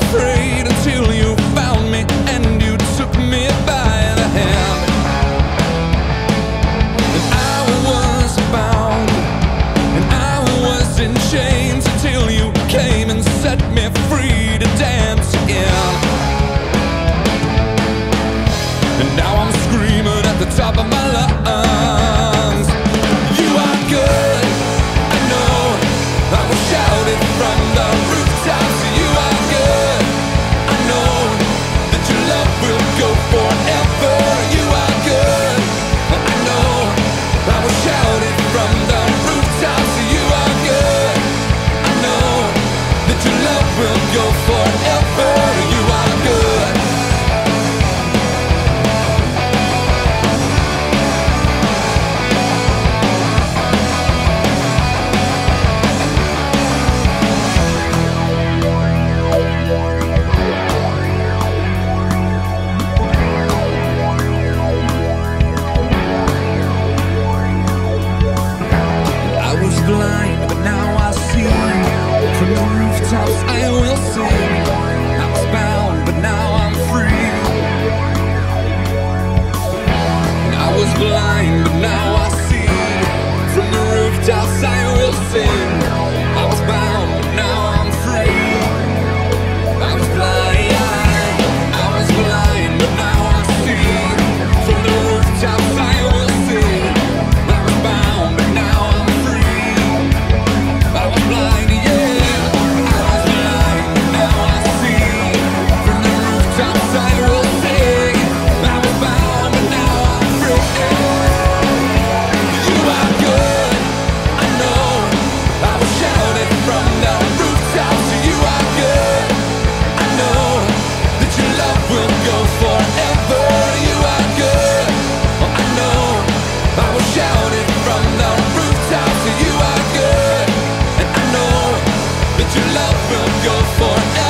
afraid until you found me and you took me by the hand. And I was bound and I was in chains until you came and set me free to dance again. And now I'm screaming at the top of my lungs, you are good, I know. I will shout it from the rooftops. You are good, I know that your love will go forever. You are good, I know. I will shout it from the rooftops. You are good, I know that your love will go forever. You are good. Blind, but now I see. From the rooftops I will sing. I was bound, but now I'm free. I was blind, but now I see. From the rooftops I will sing. I was bound, but now I'm free. I was blind, I was blind, but now I see. From the rooftops I will sing. I was bound, but now I'm free. I was blind, yeah, I was blind, but now I see. From the rooftops I will sing. I was bound, but now I'm free. You are good, I know. I will shout it from the rooftops. You are good, I know that your love will go forever. You are good, I know. I will shout it from the rooftops. You are good, and I know that your love will go forever.